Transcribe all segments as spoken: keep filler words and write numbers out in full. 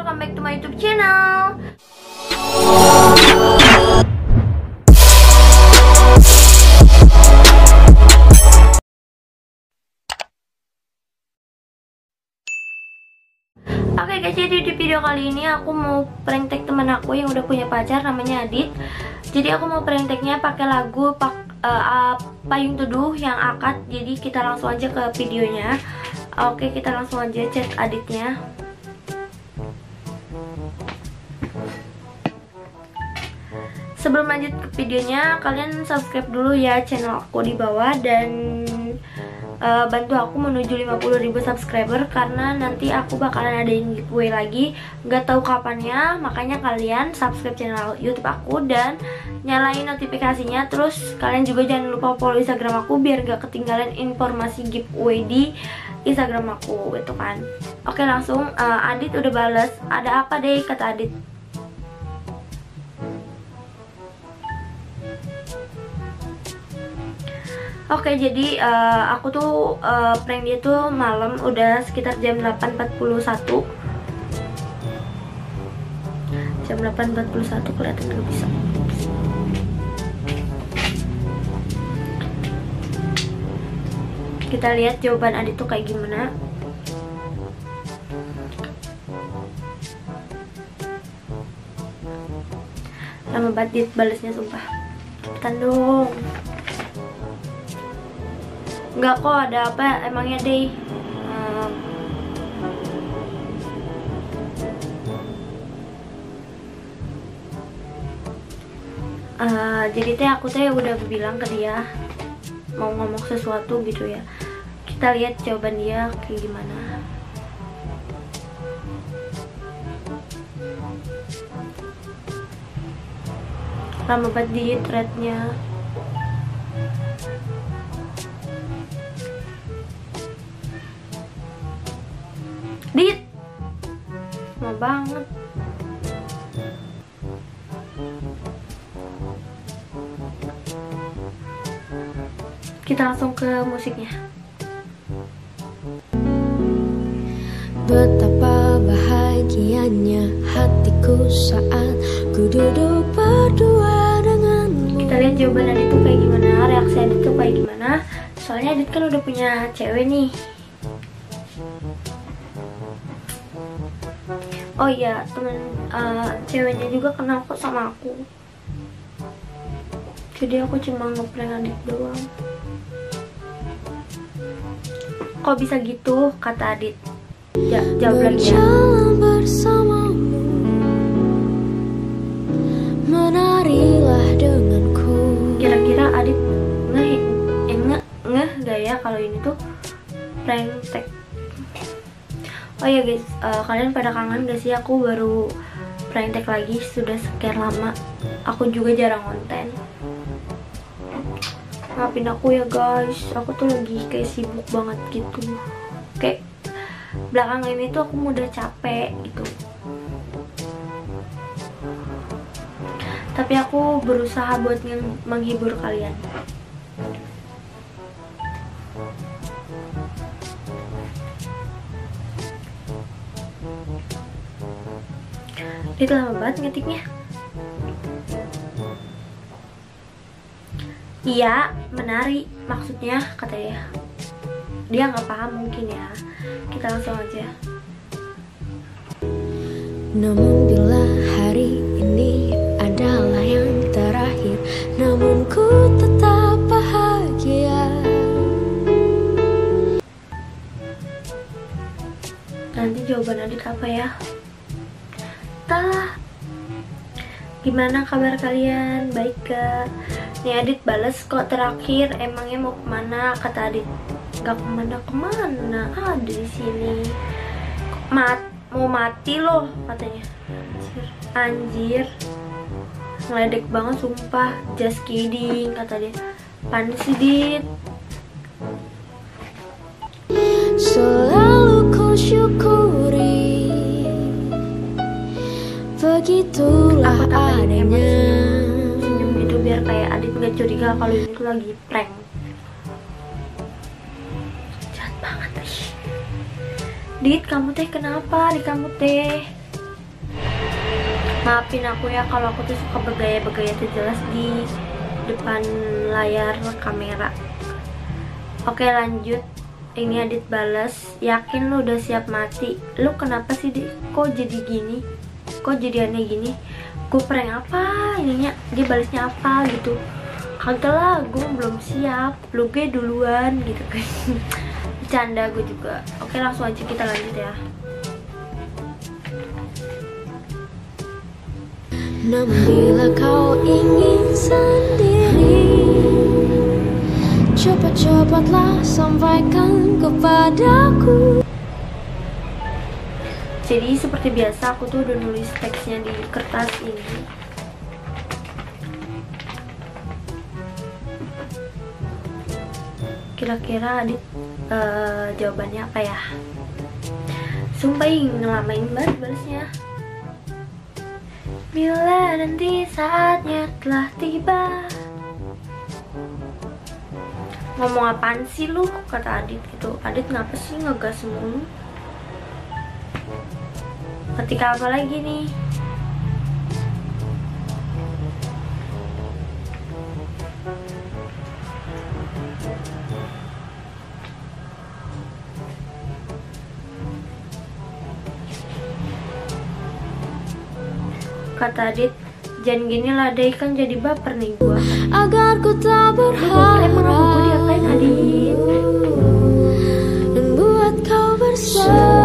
welcome back to my YouTube channel. Oke guys, jadi di video kali ini aku mau prank tag teman aku yang udah punya pacar namanya Adit. Jadi aku mau prank tagnya pakai lagu pak, uh, uh, Payung Teduh yang akad. Jadi kita langsung aja ke videonya. Oke, kita langsung aja chat Aditnya. Sebelum lanjut ke videonya, kalian subscribe dulu ya channel aku di bawah dan uh, bantu aku menuju lima puluh ribu subscriber, karena nanti aku bakalan adain giveaway lagi, nggak tahu kapannya. Makanya kalian subscribe channel YouTube aku dan nyalain notifikasinya. Terus kalian juga jangan lupa follow Instagram aku biar gak ketinggalan informasi giveaway di Instagram aku gitu kan. Oke, langsung uh, Adit udah bales. Ada apa deh, kata Adit. Oke, jadi uh, aku tuh uh, prank dia tuh malam, udah sekitar jam delapan empat puluh satu. Jam delapan empat puluh satu kelihatan gak bisa. Kita lihat jawaban Adit tuh kayak gimana. Lama banget Dit balesnya, sumpah. Cepetan dong. Enggak kok, ada apa emangnya deh? Hmm. Uh, jadi teh aku teh udah bilang ke dia mau ngomong sesuatu gitu ya. Kita lihat jawaban dia kayak gimana. Lama banget di threadnya. Dit, lama banget. Kita langsung ke musiknya. Betapa bahagianya hatiku saat ku duduk berdua denganmu. Kita lihat jawaban Adit tuh kayak gimana, reaksi Adit tuh kayak gimana. Soalnya Adit kan udah punya cewek nih. Oh iya, temen uh, ceweknya juga kenal kok sama aku. Jadi aku cuma ngeprank Adit doang. Kok bisa gitu, kata Adit. Ya, jawab lagi ya. Bersamamu, menarilah denganku. Kira-kira Adit ngeh eh, ngeh ngeh gak ya kalau ini tuh prank tag. Oh ya guys, uh, kalian pada kangen gak sih aku baru prank tag lagi? Sudah sekian lama aku juga jarang konten. Maafin aku ya guys, aku tuh lagi kayak sibuk banget gitu. Kayak belakangan ini tuh aku udah capek gitu. Tapi aku berusaha buat menghibur kalian. Itu lama banget ngetiknya. Iya, menari maksudnya, kata dia. Dia nggak paham mungkin ya. Kita langsung aja. Namun bila hari ini adalah yang terakhir, namun ku tetap bahagia. Nanti jawaban Adit apa ya? Tah, gimana kabar kalian? Baik gak? Nih Adit bales kok terakhir, emangnya mau kemana? Kata Adit. Gak kemana-kemana, ada di sini. Mat, mau mati loh katanya. Anjir, anjir. Ngeledek banget sumpah. Just kidding, kata dia. Panis sih Dit. Selalu ku syukuri, begitulah adanya. Senyum gitu biar kayak Adit nggak curiga kalau ini tuh lagi prank. Jahat banget ih. Dit, kamu teh kenapa? Di kamu teh Maafin aku ya kalau aku tuh suka bergaya-bergaya terjelas di depan layar kamera. Oke lanjut. Ini Adit balas, yakin lu udah siap mati? Lu kenapa sih di? Kok jadi gini? Kok jadi aneh gini? Gue prank apa? Ininya dia balasnya apa gitu? Kagak lah, gue belum siap. Lu gue duluan gitu kan. Bercanda gue juga. Oke langsung aja kita lanjut ya. Namun bila kau ingin sendiri, cepat-cepatlah sampaikan kepadaku. Jadi seperti biasa aku tuh udah nulis teksnya di kertas ini. Kira-kira Adit uh, jawabannya apa ya? Sumpah ngelamain banget balasnya. Bila nanti saatnya telah tiba. Ngomong apaan sih lu? Kata Adit gitu. Adit ngapa sih ngegas mulu? Ketika apa lagi nih? Kata Adit, jangan gini lah deh, kan jadi baper nih gua. Agar ku tak berharap, emang aku gue diapain Adit? Dan buat kau bersedih.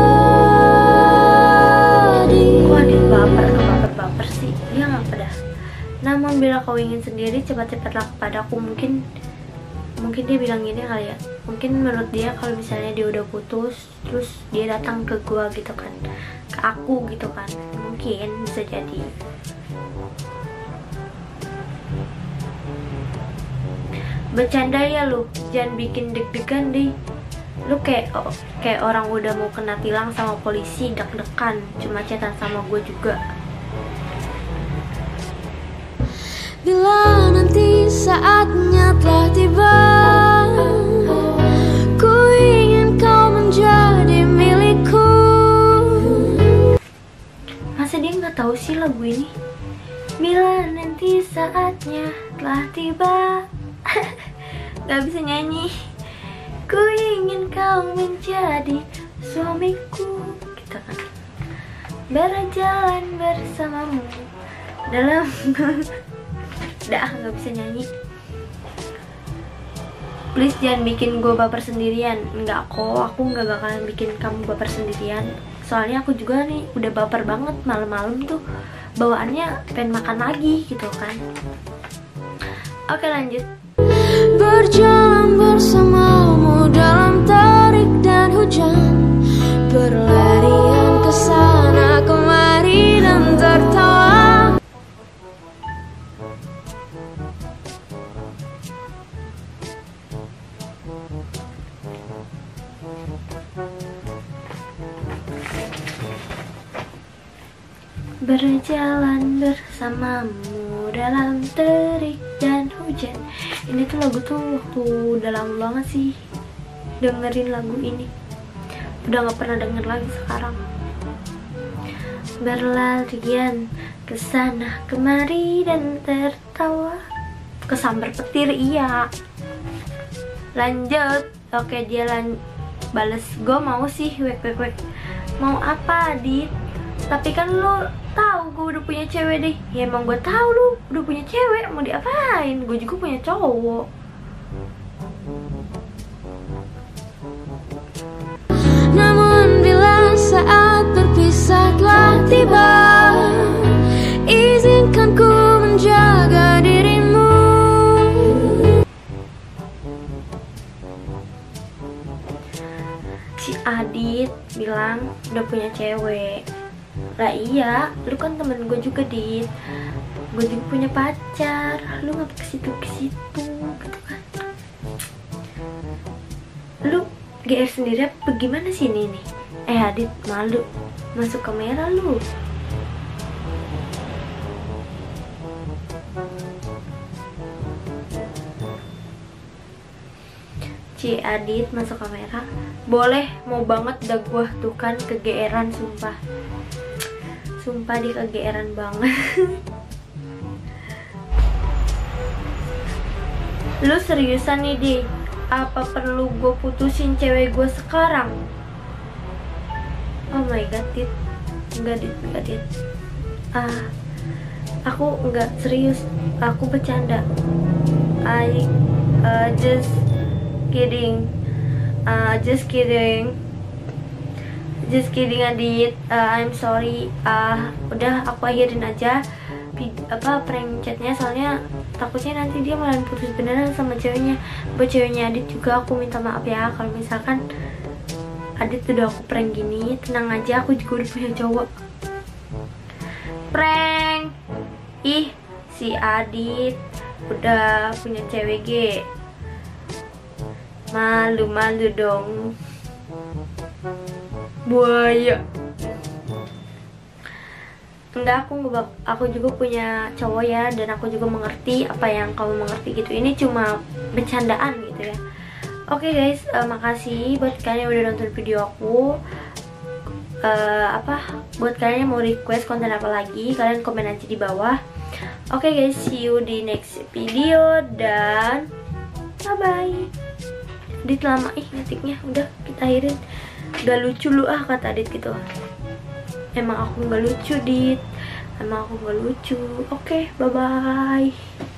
Kok Adit baper ke baper-baper sih? Dia ngapa dah? Namun bila kau ingin sendiri, cepat-cepatlah kepadaku. Mungkin Mungkin dia bilang gini kali ya. Mungkin menurut dia kalau misalnya dia udah putus, terus dia datang ke gua gitu kan, ke aku gitu kan. Mungkin bisa jadi. Bercanda ya lu, jangan bikin deg-degan deh. Lu kayak oh, kayak orang udah mau kena tilang sama polisi, deg-degan. Cuma chatan sama gue juga. Bila nanti saatnya telah tiba, ku ingin kau menjadi milikku. Masa dia nggak tahu sih lagu ini? Bila nanti saatnya telah tiba. Gak bisa nyanyi. Ku ingin kau menjadi suamiku, gitu kan. Berjalan bersamamu dalam. Udah, gak bisa nyanyi. Please jangan bikin gue baper sendirian. Enggak kok, aku gak bakalan bikin kamu baper sendirian. Soalnya aku juga nih udah baper banget malam-malam tuh. Bawaannya pengen makan lagi gitu kan. Oke lanjut. Berjalan bersamamu dalam terik dan hujan, berlarian ke sana kemari dan tertawa. Berjalan bersamamu dalam terik dan hujan. Ini tuh lagu tuh waktu udah lama banget sih dengerin lagu ini. Udah gak pernah denger lagi sekarang. Berlarian kesana kemari dan tertawa, kesambar petir, iya. Lanjut. Oke dia lan bales, gue mau sih wek wek wek. Mau apa Adit? Tapi kan lu tahu gue udah punya cewek deh. Ya emang gue tahu lu udah punya cewek, mau diapain? Gue juga punya cowok. Namun bila saat berpisah telah tiba, izinkan ku menjaga dirimu. Si Adit bilang udah punya cewek. Lah iya, lu kan temen gue juga Dit. Gue juga punya pacar. Lu ngapa ke situ ke situ gitu kan? Lu G R sendiri apa gimana sih ini nih? Eh Adit, malu masuk kamera lu. Ci Adit masuk kamera. Boleh, mau banget dah gua tuh kan ke G R-an sumpah. Sumpah dia kegeeran banget. Lu seriusan nih Di? Apa perlu gue putusin cewek gue sekarang? Oh my god Dit. Enggak Dit, enggak Dit. Ah, aku enggak serius. Aku bercanda. I uh, just kidding. Uh, just kidding. Just kidding Adit. Uh, I'm sorry. Uh, udah aku akhirin aja apa prank chatnya, soalnya takutnya nanti dia malah putus beneran sama ceweknya. Buat ceweknya Adit juga aku minta maaf ya kalau misalkan Adit udah aku prank gini. Tenang aja, aku juga udah punya cowok. Prank. Ih, si Adit udah punya cewek ge. Malu-malu dong. Buaya. Enggak, aku nggak, aku juga punya cowok ya, dan aku juga mengerti apa yang kamu mengerti gitu. Ini cuma bercandaan gitu ya. Oke okay guys, uh, makasih buat kalian yang udah nonton video aku. Uh, apa buat kalian yang mau request konten apa lagi, kalian komen aja di bawah. Oke okay guys, see you di next video dan bye bye. Dit lama ih ngetiknya, udah kita akhirin. Gak lucu lu ah, kata Dit gitu. Emang aku gak lucu Dit, emang aku gak lucu. Oke okay, bye bye.